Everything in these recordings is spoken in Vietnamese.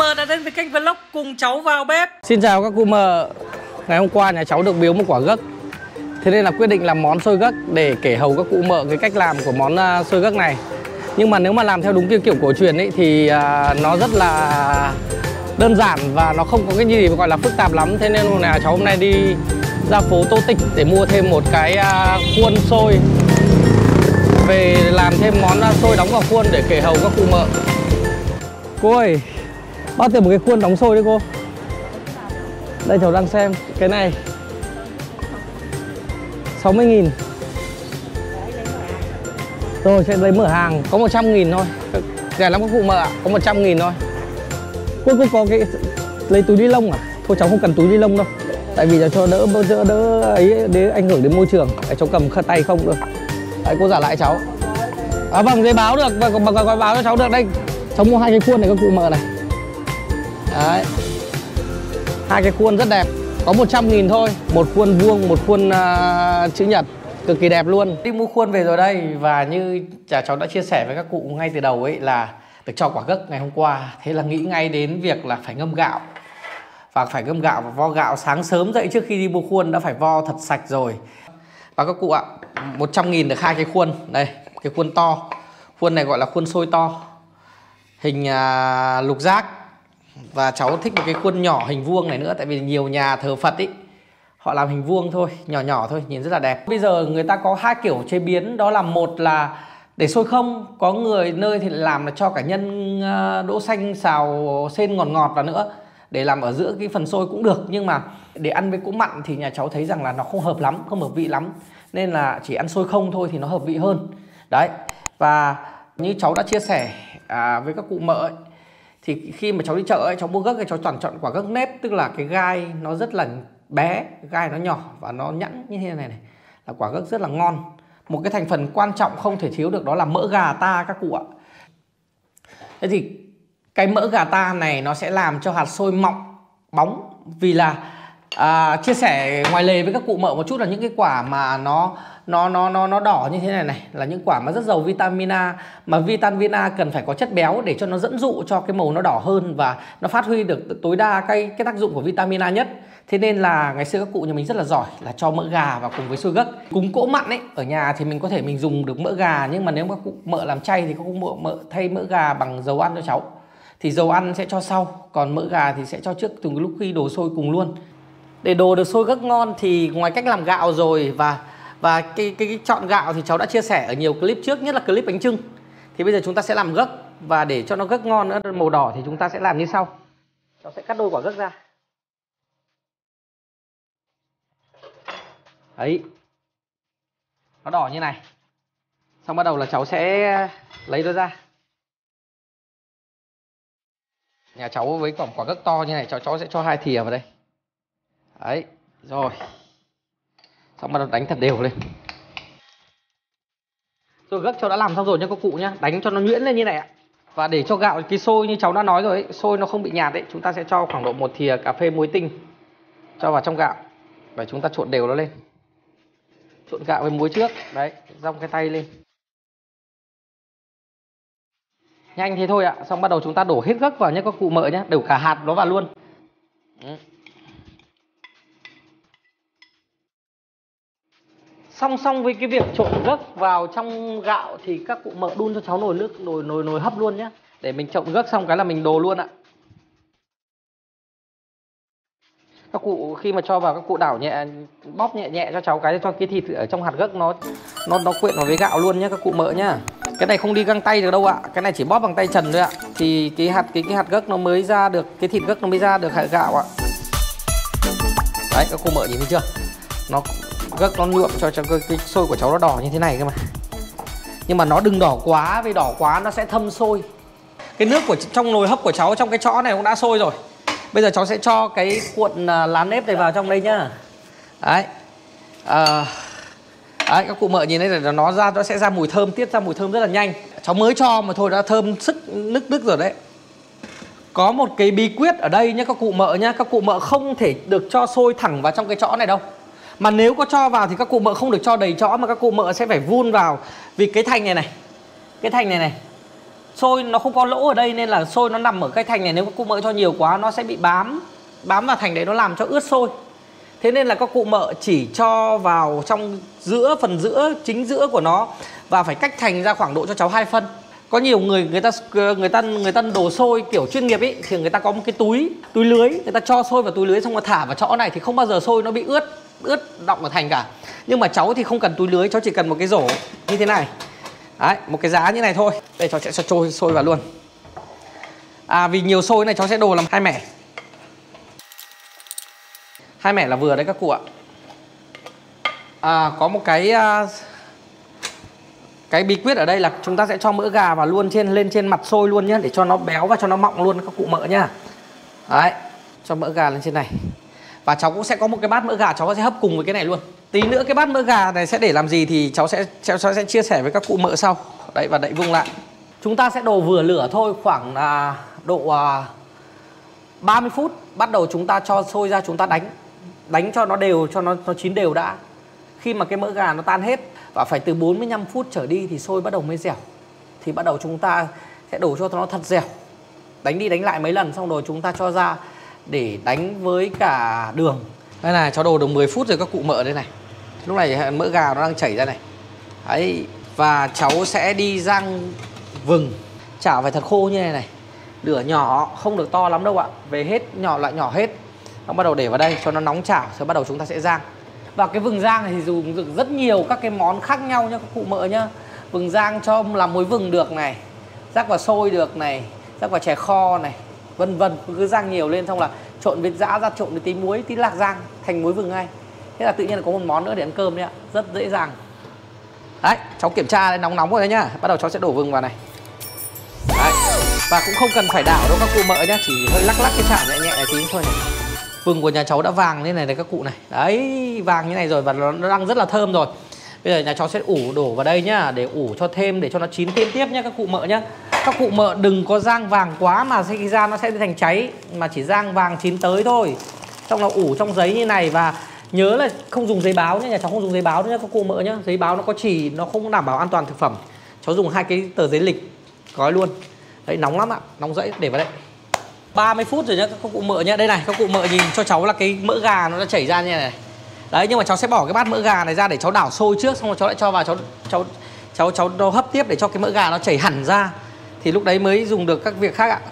mợ đã đến với kênh vlog cùng cháu vào bếp. Xin chào các cụ mợ. Ngày hôm qua nhà cháu được biếu một quả gấc, thế nên là quyết định làm món xôi gấc để kể hầu các cụ mợ cái cách làm của món xôi gấc này. Nhưng mà nếu mà làm theo đúng kiểu cổ truyền ấy thì nó rất là đơn giản và nó không có cái gì gọi là phức tạp lắm. Thế nên là cháu hôm nay đi ra phố Tô Tịch để mua thêm một cái khuôn xôi về làm thêm món xôi đóng vào khuôn để kể hầu các cụ mợ. Cô ơi, bao tiền một cái khuôn đóng xôi đấy cô? Đây cháu đang xem cái này 60.000. Rồi sẽ lấy mở hàng có 100.000 thôi. Rẻ lắm các cụ mợ ạ, có 100.000 thôi. Cô có cái lấy túi ni lông à? Thôi cháu không cần túi ni lông đâu. Tại vì là cho đỡ ấy để ảnh hưởng đến môi trường. Đấy, cháu cầm khăn tay không được. Đấy, cô giả lại cháu. À vâng, giấy báo được, và báo cho cháu được đây. Cháu mua 2 cái khuôn này các cụ mợ này. Đấy, 2 cái khuôn rất đẹp, có 100.000 thôi. Một khuôn vuông, một khuôn chữ nhật, cực kỳ đẹp luôn. Đi mua khuôn về rồi đây. Và như cháu đã chia sẻ với các cụ ngay từ đầu ấy là được cho quả gấc ngày hôm qua. Thế là nghĩ ngay đến việc là phải ngâm gạo. Và phải ngâm gạo và vo gạo sáng sớm dậy trước khi đi mua khuôn đã phải vo thật sạch rồi. Và các cụ ạ, 100.000 được 2 cái khuôn. Đây, cái khuôn to. Khuôn này gọi là khuôn xôi to, hình lục giác. Và cháu thích một cái khuôn nhỏ hình vuông này nữa. Tại vì nhiều nhà thờ Phật ý, họ làm hình vuông thôi, nhỏ nhỏ thôi, nhìn rất là đẹp. Bây giờ người ta có 2 kiểu chế biến. Đó là một là để xôi không, có người nơi thì làm là cho cả nhân đỗ xanh xào sên ngọt ngọt vào nữa, để làm ở giữa cái phần xôi cũng được. Nhưng mà để ăn với cỗ mặn thì nhà cháu thấy rằng là nó không hợp lắm, không hợp vị lắm. Nên là chỉ ăn xôi không thôi thì nó hợp vị hơn. Đấy, và như cháu đã chia sẻ với các cụ mợ ấy, thì khi mà cháu đi chợ ấy, cháu mua gấc thì cháu toàn chọn quả gấc nếp. Tức là cái gai nó rất là bé, gai nó nhỏ và nó nhẵn như thế này này. Là quả gấc rất là ngon. Một cái thành phần quan trọng không thể thiếu được đó là mỡ gà ta các cụ ạ. Thế thì cái mỡ gà ta này nó sẽ làm cho hạt xôi mọng, bóng. Vì là chia sẻ ngoài lề với các cụ mợ một chút là những cái quả mà nó đỏ như thế này này là những quả mà rất giàu vitamin A. Mà vitamin A cần phải có chất béo để cho nó dẫn dụ cho cái màu nó đỏ hơn và nó phát huy được tối đa cái tác dụng của vitamin A nhất. Thế nên là ngày xưa các cụ nhà mình rất là giỏi là cho mỡ gà vào cùng với xôi gấc. Cúng cỗ mặn ấy, ở nhà thì mình có thể mình dùng được mỡ gà. Nhưng mà nếu mà cụ mợ làm chay thì các cụ mợ thay mỡ gà bằng dầu ăn cho cháu. Thì dầu ăn sẽ cho sau, còn mỡ gà thì sẽ cho trước từ lúc khi đổ xôi cùng luôn. Để đồ được xôi gấc ngon thì ngoài cách làm gạo rồi và cái chọn gạo thì cháu đã chia sẻ ở nhiều clip trước, nhất là clip bánh chưng. Thì bây giờ chúng ta sẽ làm gấc, và để cho nó gấc ngon nữa, màu đỏ thì chúng ta sẽ làm như sau. Cháu sẽ cắt đôi quả gấc ra. Đấy, nó đỏ như này. Xong bắt đầu là cháu sẽ lấy nó ra. Nhà cháu với quả gấc to như này, cháu sẽ cho 2 thìa vào đây. Đấy, rồi. Xong bắt đầu đánh thật đều lên. Rồi gấc cháu đã làm xong rồi nha các cụ nhá. Đánh cho nó nhuyễn lên như này ạ. Và để cho gạo cái xôi như cháu đã nói rồi ấy, xôi nó không bị nhạt ấy, chúng ta sẽ cho khoảng độ 1 thìa cà phê muối tinh cho vào trong gạo. Và chúng ta trộn đều nó lên. Trộn gạo với muối trước. Đấy, dong cái tay lên. Nhanh thế thôi ạ. Xong bắt đầu chúng ta đổ hết gấc vào nhé các cụ mợ nhé. Đổ cả hạt nó vào luôn. Song song với cái việc trộn gấc vào trong gạo thì các cụ mợ đun cho cháu nồi nước, nồi hấp luôn nhé. Để mình trộn gấc xong cái là mình đổ luôn ạ. Các cụ khi mà cho vào các cụ đảo nhẹ, bóp nhẹ nhẹ cho cháu cái cho cái thịt ở trong hạt gấc nó quyện vào với gạo luôn nhé các cụ mợ nhá. Cái này không đi găng tay được đâu ạ. Cái này chỉ bóp bằng tay trần thôi ạ. Thì cái hạt gấc nó mới ra được, cái thịt gấc nó mới ra được hạt gạo ạ. Đấy, các cụ mợ nhìn thấy chưa? Gấc nó nhuộm cho cái xôi của cháu nó đỏ như thế này cơ mà. Nhưng mà nó đừng đỏ quá, vì đỏ quá nó sẽ thâm xôi. Cái nước trong nồi hấp của cháu trong cái chõ này cũng đã sôi rồi. Bây giờ cháu sẽ cho cái cuộn lá nếp này vào trong đây nhá. Đấy. Đấy, các cụ mợ nhìn thấy là nó sẽ ra mùi thơm, tiết ra mùi thơm rất là nhanh. Cháu mới cho mà thôi đã thơm sức nức rồi đấy. Có một cái bí quyết ở đây nhé các cụ mợ nhá. Các cụ mợ không thể được cho sôi thẳng vào trong cái chõ này đâu. Mà nếu có cho vào thì các cụ mợ không được cho đầy chõ, mà các cụ mợ sẽ phải vun vào. Vì cái thành này này, cái thành này này, Xôi nó không có lỗ ở đây nên là xôi nó nằm ở cái thành này, nếu các cụ mợ cho nhiều quá nó sẽ bị bám vào thành đấy, nó làm cho ướt xôi. Thế nên là các cụ mợ chỉ cho vào trong giữa, phần giữa, chính giữa của nó, và phải cách thành ra khoảng độ cho cháu 2 phân. Có nhiều người ta đổ xôi kiểu chuyên nghiệp ấy thì người ta có một cái túi lưới, người ta cho xôi vào túi lưới xong rồi thả vào chõ này thì không bao giờ xôi nó bị ướt đọng ở thành cả. Nhưng mà cháu thì không cần túi lưới, cháu chỉ cần một cái rổ như thế này. Đấy, một cái giá như này thôi. Đây cháu sẽ cho xôi vào luôn. Vì nhiều xôi này cháu sẽ đổ làm 2 mẻ. 2 mẻ là vừa đấy các cụ ạ. Có một cái bí quyết ở đây là chúng ta sẽ cho mỡ gà vào luôn lên trên mặt xôi luôn nhé, để cho nó béo và cho nó mọng luôn các cụ mợ nhá. Đấy, cho mỡ gà lên trên này. Và cháu cũng sẽ có một cái bát mỡ gà, cháu sẽ hấp cùng với cái này luôn. Tí nữa cái bát mỡ gà này sẽ để làm gì thì cháu sẽ chia sẻ với các cụ mợ sau. Đấy, và đậy vung lại. Chúng ta sẽ đổ vừa lửa thôi, khoảng độ 30 phút. Bắt đầu chúng ta cho xôi ra, chúng ta đánh cho nó đều, cho nó chín đều đã. Khi mà cái mỡ gà nó tan hết, và phải từ 45 phút trở đi thì xôi bắt đầu mới dẻo. Thì bắt đầu chúng ta sẽ đổ cho nó thật dẻo. Đánh đi đánh lại mấy lần xong rồi chúng ta cho ra để đánh với cả đường. Đây này, cháu đổ được 10 phút rồi các cụ mợ đây này. Lúc này mỡ gà nó đang chảy ra này. Đấy, và cháu sẽ đi rang vừng. Chảo phải thật khô như này này. Lửa nhỏ, không được to lắm đâu ạ. Về hết, nhỏ lại nhỏ hết. Xong bắt đầu để vào đây cho nó nóng chảo, rồi bắt đầu chúng ta sẽ rang. Và cái vừng rang thì dùng rất nhiều các cái món khác nhau nha các cụ mợ nhá. Vừng rang cho làm muối vừng được này, rắc vào xôi được này, rắc vào chè kho này, vân vân. Cứ rang nhiều lên xong là trộn với giã ra, trộn với tí muối, tí lạc rang thành muối vừng ngay. Thế là tự nhiên là có một món nữa để ăn cơm đấy ạ. Rất dễ dàng. Đấy, cháu kiểm tra đây, nóng rồi đấy nhá. Bắt đầu cháu sẽ đổ vừng vào này. Đấy. Và cũng không cần phải đảo đâu các cụ mợ nhá, chỉ hơi lắc cái chảo nhẹ nhẹ tí thôi này. Vừng của nhà cháu đã vàng như này các cụ này. Đấy, vàng như này rồi và nó đang rất là thơm rồi. Bây giờ nhà cháu sẽ ủ đổ vào đây nhá, để ủ cho thêm, để cho nó chín thêm tiếp nhá các cụ mợ nhá. Các cụ mợ đừng có rang vàng quá mà khi ra nó sẽ thành cháy, mà chỉ rang vàng chín tới thôi. Xong là ủ trong giấy như này, và nhớ là không dùng giấy báo nhá, nhà cháu không dùng giấy báo nữa nhá các cụ mợ nhá. Giấy báo nó có chì, nó không đảm bảo an toàn thực phẩm. Cháu dùng 2 cái tờ giấy lịch gói luôn. Đấy, nóng lắm ạ, nóng rẫy, để vào đây. 30 phút rồi nhá các cụ mợ nhá. Đây này, các cụ mợ nhìn cho cháu là cái mỡ gà nó đã chảy ra như này. Đấy, nhưng mà cháu sẽ bỏ cái bát mỡ gà này ra để cháu đảo xôi trước, xong rồi cháu lại cho vào cháu hấp tiếp để cho cái mỡ gà nó chảy hẳn ra. Thì lúc đấy mới dùng được các việc khác ạ.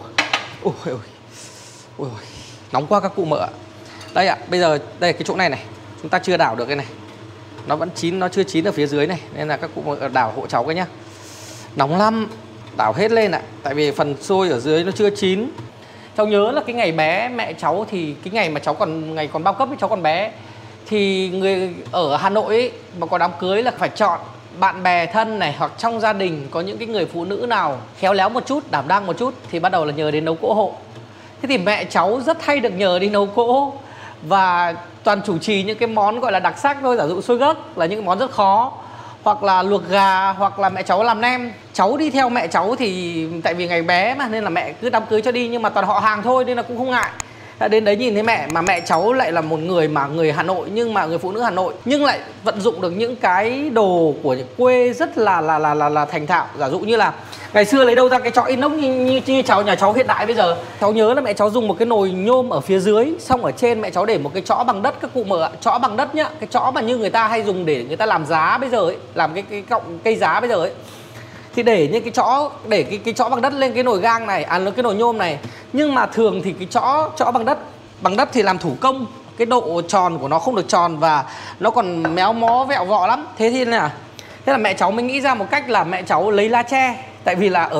Ôi, nóng quá các cụ mợ ạ. Đây ạ, bây giờ đây cái chỗ này này, chúng ta chưa đảo được cái này. Nó vẫn chín, nó chưa chín ở phía dưới này, nên là các cụ mợ đảo hộ cháu cái nhá. Nóng lắm. Đảo hết lên ạ. Tại vì phần xôi ở dưới nó chưa chín. Cháu nhớ là cái ngày bé mẹ cháu, thì cái ngày mà cháu còn bao cấp ấy, cháu còn bé, thì người ở Hà Nội ấy, mà có đám cưới là phải chọn bạn bè thân này, hoặc trong gia đình có những cái người phụ nữ nào khéo léo một chút, đảm đang một chút, thì bắt đầu là nhờ đến nấu cỗ hộ. Thế thì mẹ cháu rất hay được nhờ đi nấu cỗ, và toàn chủ trì những cái món gọi là đặc sắc thôi. Giả dụ xôi gấc là những cái món rất khó, hoặc là luộc gà, hoặc là mẹ cháu làm nem. Cháu đi theo mẹ cháu thì tại vì ngày bé mà, nên là mẹ cứ đám cưới cho đi, nhưng mà toàn họ hàng thôi nên là cũng không ngại. Đến đấy nhìn thấy mẹ, mà mẹ cháu lại là một người mà người Hà Nội, nhưng mà người phụ nữ Hà Nội, nhưng lại vận dụng được những cái đồ của quê rất là thành thạo. Giả dụ như là ngày xưa lấy đâu ra cái chõ inox như cháu nhà cháu hiện đại bây giờ. Cháu nhớ là mẹ cháu dùng một cái nồi nhôm ở phía dưới, xong ở trên mẹ cháu để một cái chõ bằng đất các cụ mợ ạ. Chõ bằng đất nhá, cái chõ mà như người ta hay dùng để người ta làm giá bây giờ ấy, làm cái cọng cây giá bây giờ ấy. Thì để những cái chõ, để cái chõ bằng đất lên cái nồi gang này, cái nồi nhôm này. Nhưng mà thường thì cái chõ bằng đất thì làm thủ công, cái độ tròn của nó không được tròn và nó còn méo mó vẹo vọ lắm. Thế là mẹ cháu mới nghĩ ra một cách là mẹ cháu lấy lá tre. Tại vì là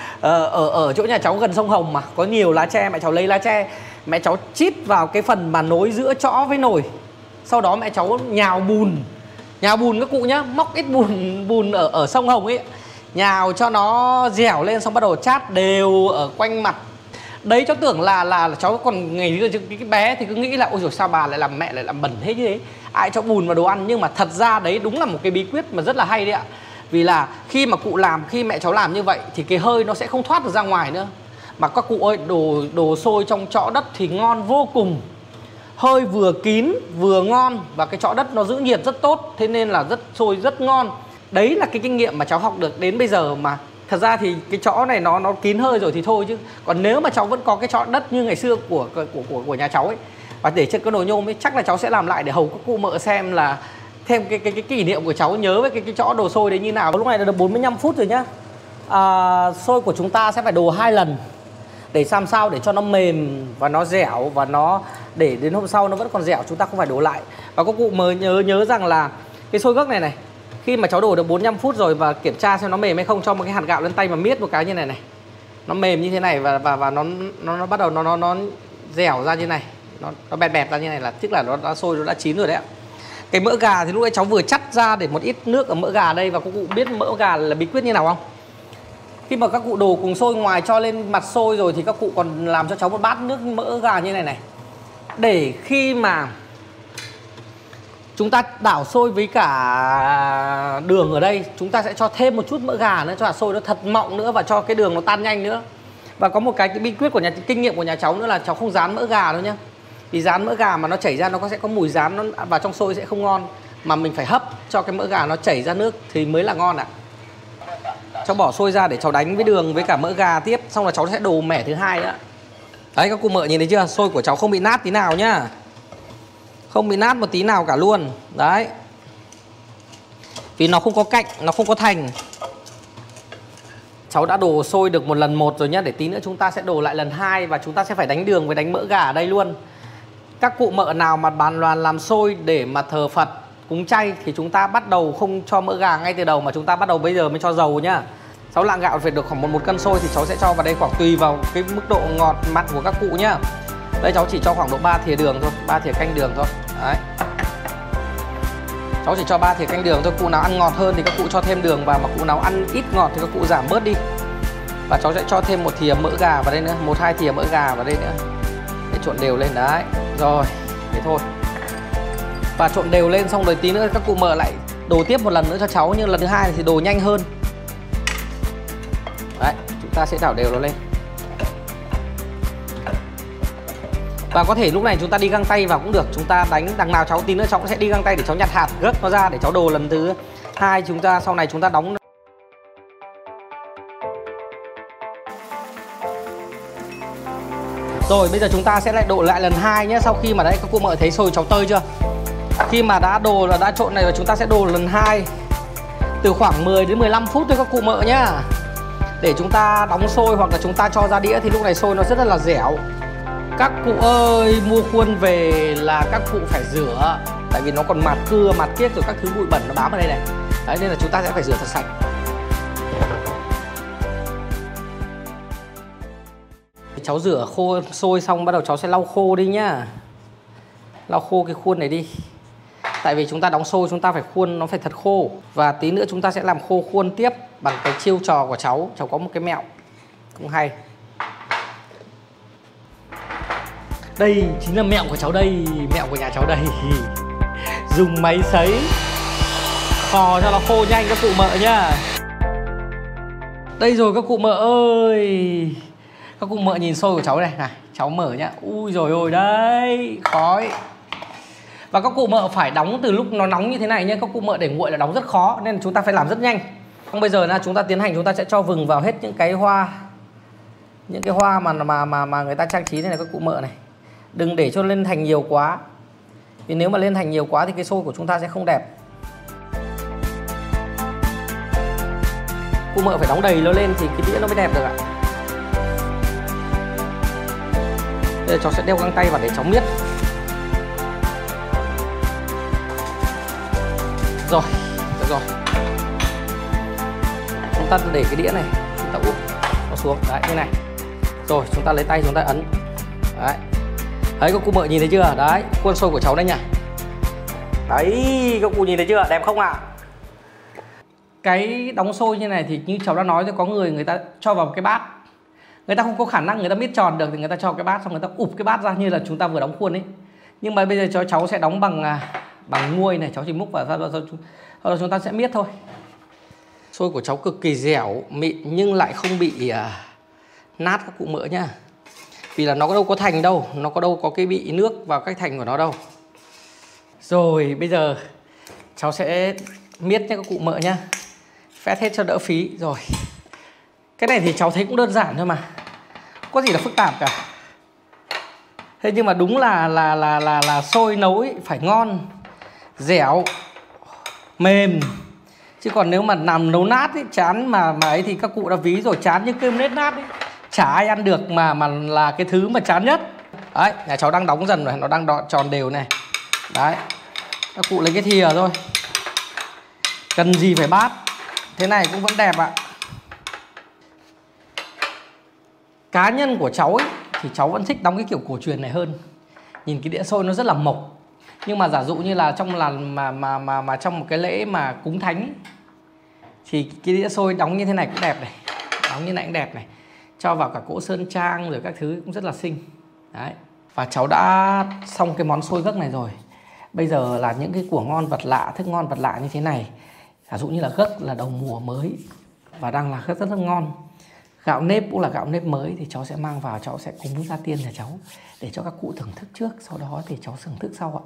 ở chỗ nhà cháu gần sông Hồng mà có nhiều lá tre, mẹ cháu lấy lá tre, mẹ cháu chít vào cái phần mà nối giữa chõ với nồi. Sau đó mẹ cháu nhào bùn các cụ nhá, móc ít bùn ở sông Hồng ấy, nhào cho nó dẻo lên, xong bắt đầu chát đều ở quanh mặt. Đấy, cháu tưởng là cháu còn ngày cái bé thì cứ nghĩ là ôi rồi sao bà lại làm, mẹ lại làm bẩn thế như thế, ai cho bùn vào đồ ăn. Nhưng mà thật ra đấy đúng là một cái bí quyết mà rất là hay đấy ạ. Vì là khi mà khi mẹ cháu làm như vậy thì cái hơi nó sẽ không thoát được ra ngoài nữa. Mà các cụ ơi, đồ xôi trong chõ đất thì ngon vô cùng. Hơi vừa kín vừa ngon, và cái chõ đất nó giữ nhiệt rất tốt, thế nên là xôi rất ngon. Đấy là cái kinh nghiệm mà cháu học được đến bây giờ, mà Thật ra thì cái chõ này nó kín hơi rồi thì thôi, chứ còn nếu mà cháu vẫn có cái chõ đất như ngày xưa của nhà cháu ấy, và để trên cái nồi nhôm ấy, chắc là cháu sẽ làm lại để hầu các cụ mợ xem là thêm cái kỷ niệm của cháu, nhớ với cái chõ đồ xôi đấy như nào. Lúc này đã được 45 phút rồi nhá. Xôi của chúng ta sẽ phải đồ 2 lần để làm sao để cho nó mềm và nó dẻo, và nó để đến hôm sau nó vẫn còn dẻo, chúng ta không phải đổ lại. Và các cụ mới nhớ rằng là cái xôi gấc này khi mà cháu đổ được 45 phút rồi và kiểm tra xem nó mềm hay không, cho một cái hạt gạo lên tay mà miết một cái như này nó mềm như thế này, và nó bắt đầu nó dẻo ra như này, nó bẹt bẹt ra như này là tức là nó xôi nó đã chín rồi đấy ạ. Cái mỡ gà thì lúc nãy cháu vừa chắt ra để một ít nước ở mỡ gà đây, và các cụ biết mỡ gà là bí quyết như nào không? Khi mà các cụ đổ cùng xôi, ngoài cho lên mặt xôi rồi thì các cụ còn làm cho cháu một bát nước mỡ gà như này để khi mà chúng ta đảo xôi với cả đường ở đây, chúng ta sẽ cho thêm một chút mỡ gà nữa cho hạt xôi nó thật mọng nữa, và cho cái đường nó tan nhanh nữa. Và có một cái bí quyết của kinh nghiệm của nhà cháu nữa là cháu không rán mỡ gà đâu nhá. Vì rán mỡ gà mà nó chảy ra nó sẽ có mùi rán, nó vào trong xôi sẽ không ngon, mà mình phải hấp cho cái mỡ gà nó chảy ra nước thì mới là ngon ạ. Cháu bỏ xôi ra để cháu đánh với đường với cả mỡ gà tiếp, xong là cháu sẽ đổ mẻ thứ hai nữa. Đấy, các cụ mợ nhìn thấy chưa? Xôi của cháu không bị nát tí nào nhá. Không bị nát một tí nào cả luôn. Đấy. Vì nó không có cạnh, nó không có thành. Cháu đã đổ xôi được một lần một rồi nhá. Để tí nữa chúng ta sẽ đổ lại lần 2, và chúng ta sẽ phải đánh đường với đánh mỡ gà ở đây luôn. Các cụ mợ nào mà bàn loàn làm xôi để mà thờ Phật, cúng chay thì chúng ta bắt đầu không cho mỡ gà ngay từ đầu, mà chúng ta bắt đầu bây giờ mới cho dầu nhá. 6 lạng gạo phải được khoảng 1 cân xôi thì cháu sẽ cho vào đây khoảng tùy vào cái mức độ ngọt mặn của các cụ nhá. Đây cháu chỉ cho khoảng độ 3 thìa đường thôi, 3 thìa canh đường thôi. Đấy. Cháu chỉ cho 3 thìa canh đường thôi. Cụ nào ăn ngọt hơn thì các cụ cho thêm đường vào, mà cụ nào ăn ít ngọt thì các cụ giảm bớt đi. Và cháu sẽ cho thêm 1 thìa mỡ gà vào đây nữa, 1-2 thìa mỡ gà vào đây nữa để trộn đều lên. Đấy. Rồi, thế thôi. Và trộn đều lên xong rồi tí nữa các cụ mợ lại đổ tiếp một lần nữa cho cháu, nhưng lần thứ 2 thì đổ nhanh hơn. Đấy, chúng ta sẽ đảo đều nó lên. Và có thể lúc này chúng ta đi găng tay vào cũng được. Chúng ta đánh đằng nào cháu tí nữa cháu cũng sẽ đi găng tay để cháu nhặt hạt gấc nó ra để cháu đồ lần thứ 2. Chúng ta sau này chúng ta đóng. Rồi bây giờ chúng ta sẽ lại đổ lại lần 2 nhé. Sau khi mà đấy các cụ mợ thấy xôi cháu tơi chưa? Khi mà đã đồ là đã trộn này rồi, chúng ta sẽ đồ lần 2 từ khoảng 10 đến 15 phút thôi các cụ mợ nhá. Để chúng ta đóng xôi hoặc là chúng ta cho ra đĩa thì lúc này xôi nó rất là dẻo. Các cụ ơi, mua khuôn về là các cụ phải rửa, tại vì nó còn mạt cưa, mạt kiếc rồi các thứ bụi bẩn nó bám vào đây này. Đấy, nên là chúng ta sẽ phải rửa thật sạch. Cháu rửa khô xôi xong bắt đầu cháu sẽ lau khô đi nhá. Lau khô cái khuôn này đi. Tại vì chúng ta đóng xôi chúng ta phải khuôn nó phải thật khô. Và tí nữa chúng ta sẽ làm khô khuôn tiếp bằng cái chiêu trò của cháu. Cháu có một cái mẹo cũng hay. Đây chính là mẹo của cháu đây, mẹo của nhà cháu đây. Dùng máy sấy khò cho nó khô nhanh các cụ mợ nhá. Đây rồi các cụ mợ ơi. Các cụ mợ nhìn xôi của cháu này, cháu mở nhá. Ui rồi ôi đấy, khói. Và các cụ mợ phải đóng từ lúc nó nóng như thế này nhé. Các cụ mợ để nguội là đóng rất khó, nên chúng ta phải làm rất nhanh. Bây giờ là chúng ta tiến hành, chúng ta sẽ cho vừng vào hết những cái hoa. Những cái hoa mà người ta trang trí này này các cụ mợ này. Đừng để cho lên thành nhiều quá. Vì nếu mà lên thành nhiều quá thì cái xôi của chúng ta sẽ không đẹp. Cụ mợ phải đóng đầy nó lên thì cái đĩa nó mới đẹp được ạ. Bây giờ cháu sẽ đeo găng tay vào để cháu miết. Rồi, được rồi. Chúng ta để cái đĩa này, chúng ta úp nó xuống, đấy như này. Rồi, chúng ta lấy tay chúng ta ấn. Đấy. Đấy, các cụ mợ nhìn thấy chưa? Đấy, khuôn xôi của cháu đây nhỉ. Đấy, các cụ nhìn thấy chưa? Đẹp không ạ? Cái đóng xôi như này thì như cháu đã nói, có người ta cho vào một cái bát. Người ta không có khả năng người ta biết tròn được thì người ta cho cái bát xong người ta ụp cái bát ra như là chúng ta vừa đóng khuôn ấy. Nhưng mà bây giờ cho cháu sẽ đóng bằng nguôi này, cháu chỉ múc vào sau đó chúng ta sẽ miết thôi. Xôi của cháu cực kỳ dẻo, mịn nhưng lại không bị nát các cụ mỡ nhá. Vì là nó đâu có thành đâu, nó đâu có cái bị nước vào cách thành của nó đâu. Rồi bây giờ cháu sẽ miết nha các cụ mợ nhá. Phét hết cho đỡ phí. Rồi Cái này thì cháu thấy cũng đơn giản thôi mà, có gì là phức tạp cả. Thế nhưng mà đúng là xôi nấu ấy, phải ngon, dẻo, mềm. Chứ còn nếu mà làm nấu nát ấy, chán mà ấy thì các cụ đã ví rồi, chán như cơm nếp nát ấy, chả ai ăn được mà là cái thứ mà chán nhất. Đấy, nhà cháu đang đóng dần rồi, nó đang tròn đều này. Đấy, các cụ lấy cái thìa thôi, cần gì phải bát. Thế này cũng vẫn đẹp ạ. Cá nhân của cháu ấy thì cháu vẫn thích đóng cái kiểu cổ truyền này hơn. Nhìn cái đĩa xôi nó rất là mộc. Nhưng mà giả dụ như là trong trong một cái lễ mà cúng thánh ấy, thì cái đĩa xôi đóng như thế này cũng đẹp này, đóng như này cũng đẹp này, cho vào cả cỗ sơn trang rồi các thứ cũng rất là xinh. Đấy. Và cháu đã xong cái món xôi gấc này rồi. Bây giờ là những cái của ngon vật lạ, thức ngon vật lạ như thế này. Giả dụ như là gấc là đầu mùa mới và đang là rất ngon. Gạo nếp cũng là gạo nếp mới thì cháu sẽ mang vào, cháu sẽ cúng với gia tiên nhà cháu để cho các cụ thưởng thức trước, sau đó thì cháu thưởng thức sau ạ.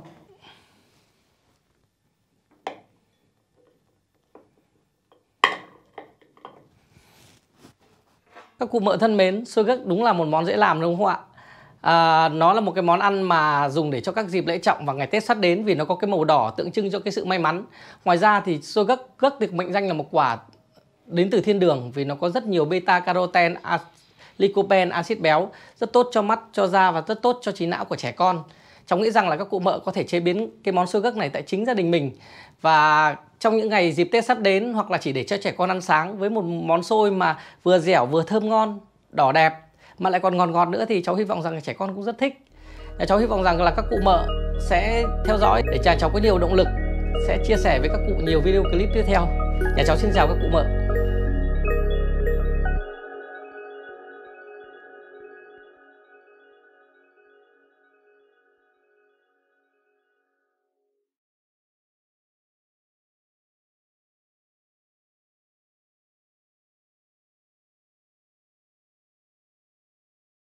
Các cụ mợ thân mến, xôi gấc đúng là một món dễ làm đúng không ạ? Nó là một cái món ăn mà dùng để cho các dịp lễ trọng và ngày Tết sắp đến vì nó có cái màu đỏ tượng trưng cho cái sự may mắn. Ngoài ra thì xôi gấc được mệnh danh là một quả đến từ thiên đường vì nó có rất nhiều beta carotene, lycopene, axit béo, rất tốt cho mắt, cho da và rất tốt cho trí não của trẻ con. Cháu nghĩ rằng là các cụ mợ có thể chế biến cái món xôi gấc này tại chính gia đình mình. Và trong những ngày dịp Tết sắp đến hoặc là chỉ để cho trẻ con ăn sáng với một món xôi mà vừa dẻo vừa thơm ngon, đỏ đẹp mà lại còn ngọt ngọt nữa thì cháu hy vọng rằng trẻ con cũng rất thích. Cháu hy vọng rằng là các cụ mợ sẽ theo dõi để cháu có nhiều động lực, sẽ chia sẻ với các cụ nhiều video clip tiếp theo. Cháu xin chào các cụ mợ.